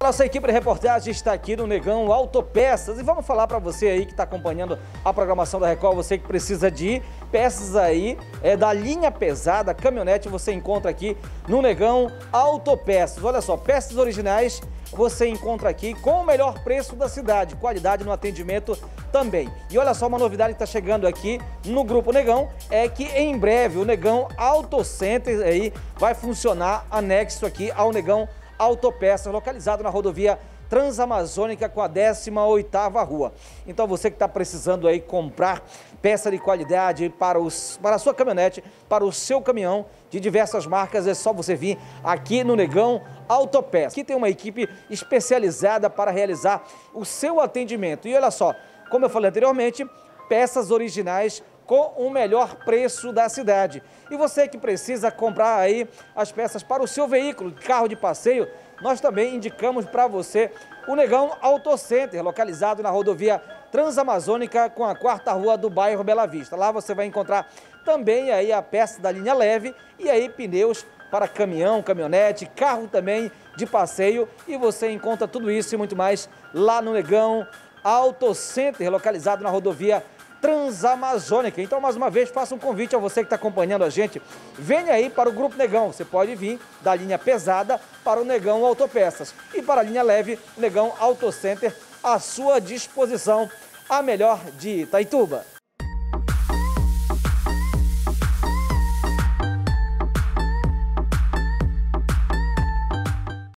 nossa equipe de reportagem está aqui no Negão Autopeças e vamos falar para você aí que está acompanhando a programação da Record, você que precisa de peças aí da linha pesada, caminhonete, você encontra aqui no Negão Autopeças. Olha só, peças originais você encontra aqui com o melhor preço da cidade, qualidade no atendimento também. E olha só, uma novidade que está chegando aqui no Grupo Negão é que em breve o Negão Auto Center aí vai funcionar anexo aqui ao Negão Autopeças, localizado na rodovia Transamazônica com a 18ª rua. Então você que está precisando aí comprar peça de qualidade para a sua caminhonete, para o seu caminhão de diversas marcas, é só você vir aqui no Negão Autopeças. Aqui tem uma equipe especializada para realizar o seu atendimento. E olha só, como eu falei anteriormente, peças originais com o melhor preço da cidade. E você que precisa comprar aí as peças para o seu veículo, carro de passeio, nós também indicamos para você o Negão Auto Center, localizado na rodovia Transamazônica com a 4ª rua do bairro Bela Vista. Lá você vai encontrar também aí a peça da linha leve e aí pneus para caminhão, caminhonete, carro também de passeio, e você encontra tudo isso e muito mais lá no Negão Auto Center, localizado na rodovia Transamazônica. Então, mais uma vez, faço um convite a você que está acompanhando a gente. Venha aí para o Grupo Negão. Você pode vir da linha pesada para o Negão Autopeças. E para a linha leve, Negão Auto Center, à sua disposição, a melhor de Itaituba.